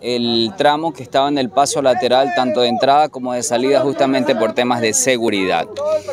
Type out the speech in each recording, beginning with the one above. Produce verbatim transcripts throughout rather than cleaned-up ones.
el tramo que estaba en el paso lateral, tanto de entrada como de salida, justamente por temas de seguridad,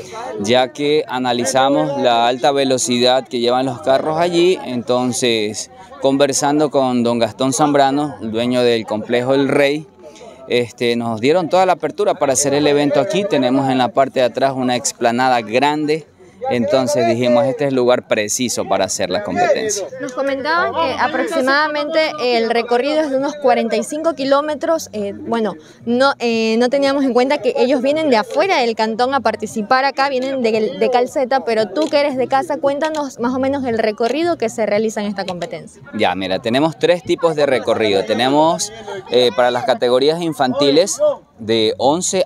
ya que analizamos la alta velocidad que llevan los carros allí. Entonces, conversando con don Gastón Zambrano, el dueño del complejo El Rey, Este, nos dieron toda la apertura para hacer el evento aquí. Tenemos en la parte de atrás una explanada grande, entonces dijimos, este es el lugar preciso para hacer la competencia. Nos comentaban que aproximadamente el recorrido es de unos cuarenta y cinco kilómetros. Eh, bueno, no, eh, no teníamos en cuenta que ellos vienen de afuera del cantón a participar acá, vienen de, de Calceta, pero tú que eres de casa, cuéntanos más o menos el recorrido que se realiza en esta competencia. Ya, mira, tenemos tres tipos de recorrido. Tenemos eh, para las categorías infantiles de once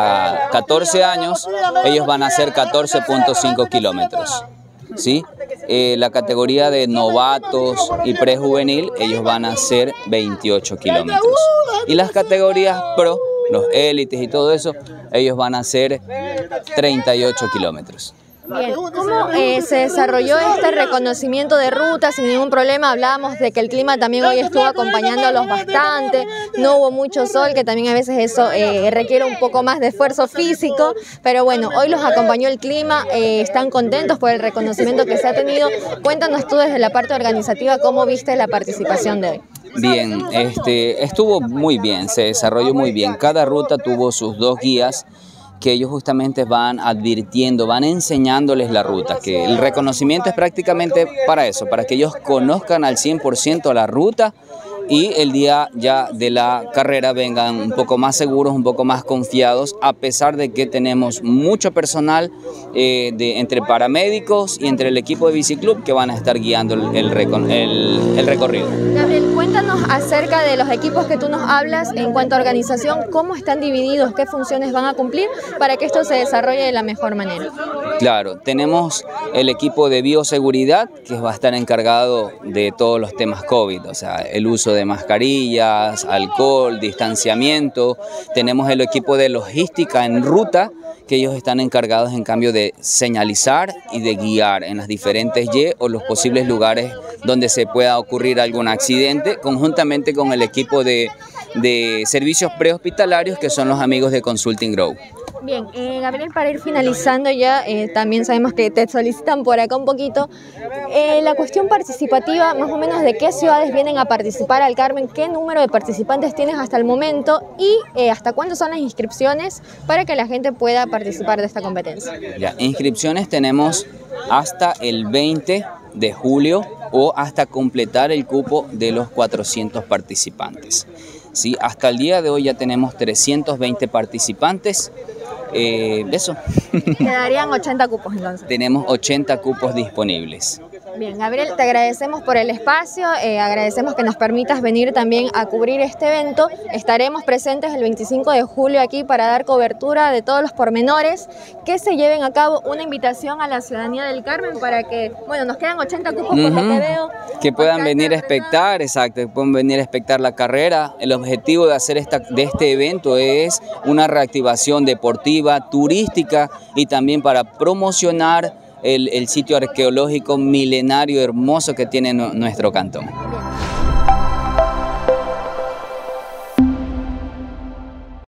a catorce años, ellos van a hacer catorce punto cinco kilómetros, ¿sí? Eh, la categoría de novatos y prejuvenil, ellos van a hacer veintiocho kilómetros. Y las categorías pro, los élites y todo eso, ellos van a hacer treinta y ocho kilómetros. Bien, ¿cómo eh, se desarrolló este reconocimiento de ruta sin ningún problema? Hablábamos de que el clima también hoy estuvo acompañándolos bastante, no hubo mucho sol, que también a veces eso eh, requiere un poco más de esfuerzo físico, pero bueno, hoy los acompañó el clima, eh, están contentos por el reconocimiento que se ha tenido. Cuéntanos tú desde la parte organizativa cómo viste la participación de hoy. Bien, este, estuvo muy bien, se desarrolló muy bien. Cada ruta tuvo sus dos guías, que ellos justamente van advirtiendo, van enseñándoles la ruta, que el reconocimiento es prácticamente para eso, para que ellos conozcan al cien por ciento la ruta y el día ya de la carrera vengan un poco más seguros, un poco más confiados, a pesar de que tenemos mucho personal eh, de, entre paramédicos y entre el equipo de biciclub que van a estar guiando el, el, el, el recorrido. Gabriel, cuéntanos acerca de los equipos que tú nos hablas en cuanto a organización, cómo están divididos, qué funciones van a cumplir para que esto se desarrolle de la mejor manera. Claro, tenemos el equipo de bioseguridad que va a estar encargado de todos los temas COVID, o sea, el uso de mascarillas, alcohol, distanciamiento. Tenemos el equipo de logística en ruta, que ellos están encargados en cambio de señalizar y de guiar en las diferentes Y o los posibles lugares donde se pueda ocurrir algún accidente, conjuntamente con el equipo de, de servicios prehospitalarios, que son los amigos de Consulting Grow. Bien, eh, Gabriel, para ir finalizando ya, eh, también sabemos que te solicitan por acá un poquito, eh, la cuestión participativa, más o menos de qué ciudades vienen a participar al Carmen, qué número de participantes tienes hasta el momento y eh, hasta cuándo son las inscripciones para que la gente pueda participar de esta competencia. Ya, inscripciones tenemos hasta el veinte de julio o hasta completar el cupo de los cuatrocientos participantes. Sí, hasta el día de hoy ya tenemos trescientos veinte participantes. Eh, eso. Quedarían ochenta cupos entonces. Tenemos ochenta cupos disponibles. Bien, Gabriel, te agradecemos por el espacio, eh, agradecemos que nos permitas venir también a cubrir este evento. Estaremos presentes el veinticinco de julio aquí para dar cobertura de todos los pormenores que se lleven a cabo. Una invitación a la ciudadanía del Carmen para que, bueno, nos quedan ochenta cupos por lo que veo. Que puedan venir a espectar, exacto, que puedan venir a espectar la carrera. El objetivo de hacer esta, de este evento es una reactivación deportiva, turística y también para promocionar El, el sitio arqueológico milenario hermoso que tiene nuestro cantón.